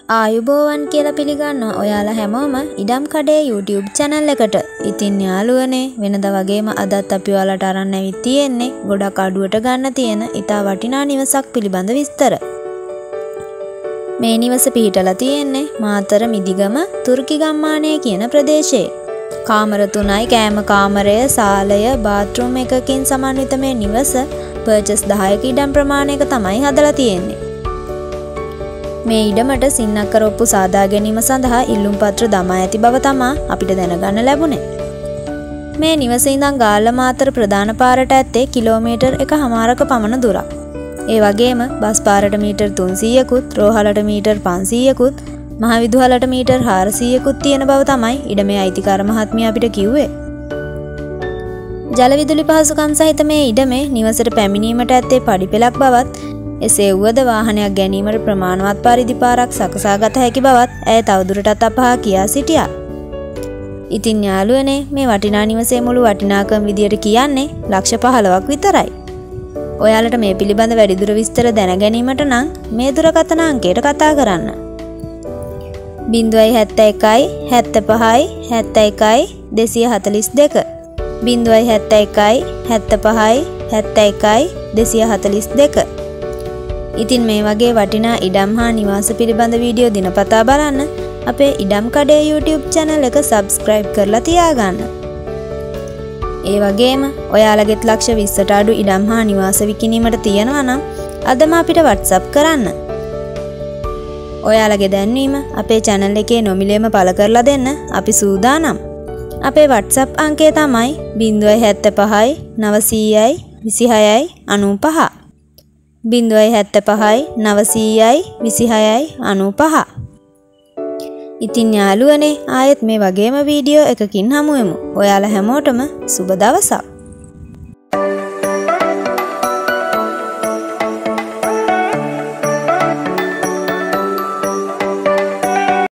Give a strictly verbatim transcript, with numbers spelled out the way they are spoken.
ආයුබෝවන් කියලා පිළිගන්නවා ඔයාලා හැමෝම ඉඩම් කඩේ YouTube channel එකට. ඉතින් යාළුවනේ වෙනද වගේම අදත් අපි ඔයාලට අරන් ඇවිත් තියෙන්නේ ගොඩක් අඩුවට ගන්න තියෙන ඉතා වටිනා නිවසක් පිළිබඳ විස්තර. මේ නිවස පිහිටලා තියෙන්නේ මාතර මිදිගම තුර්කි ගම්මානයේ කියන ප්‍රදේශයේ. කාමර තුනයි කෑම කාමරය සාලය බාත්රූම් එකකින් සමන්විත මේ නිවස පර්චස් දහයක ඉඩම් ප්‍රමාණයක තමයි හදලා තියෙන්නේ. මේ ඉඩමට සින්නක්කරොප්පු සාදා ගැනීම සඳහා ඉල්ලුම් පත්‍ර දමා ඇති බව තමා අපිට දැනගන්න ලැබුණේ. මේ නිවසේ ඉඳන් ගාල්ල මාතර ප්‍රධාන පාරට ඇත්තේ කිලෝමීටර් එකහමාරක පමණ දුරක්. ඒ වගේම බස් පාරට මීටර් තුන්සීයකුත්, රෝහලට මීටර් පන්සීයකුත්, මහවිදුහලට මීටර් හාරසීයකුත් තියෙන බව තමයි ඉඩමේ අයිතිකාර මහත්මිය අපිට කිව්වේ. ජල විදුලි පහසුකම් සහිත මේ ඉඩමේ නිවසට පැමිණීමට ඇත්තේ පඩිපෙළක් බවත් එසේ වුවද වාහනයක් ගැනීමට ප්‍රමාණවත් පරිදි පාරක් සකසා ගත හැකි බවත් ඇය තවදුරටත් අපහා කියා සිටියා. ඉතින් යාළුවනේ මේ වටිනා නිවසේ මුළු වටිනාකම විදියට කියන්නේ ලක්ෂ පහළොවක් විතරයි. ඔයාලට මේ පිළිබඳ වැඩිදුර විස්තර දැන ගැනීමට නම් මේ දුරකථන අංකයට කතා කරන්න. ज़ीरो सात एक सात पाँच सात एक दो चार दो ज़ीरो सात एक सात पाँच सात एक दो चार दो. ඉතින් මේ වගේ වටිනා ඉඩම් හා නිවාස පිළිබඳ වීඩියෝ දිනපතා බලන්න අපේ ඉඩම් කඩේ YouTube channel එක subscribe කරලා තියාගන්න. ඒ වගේම ඔයාලගෙත් ලක්ෂ විස්සට අඩු ඉඩම් හා නිවාස විකිණීමට තියෙනවා නම් අදම අපිට WhatsApp කරන්න. ඔයාලගේ දැන්වීම අපේ channel එකේ නොමිලේම පළ කරලා දෙන්න අපි සූදානම්. අපේ WhatsApp අංකය තමයි ज़ीरो सात पाँच नौ सौ छह दो छह पाँच. ज़ीरो सात पाँच नौ सौ छह दो छह पाँच. ඉතින් යාළුවනේ ආයෙත් මේ වගේම වීඩියෝ එකකින් හමු වෙමු. ඔයාලා හැමෝටම සුබ දවසක්.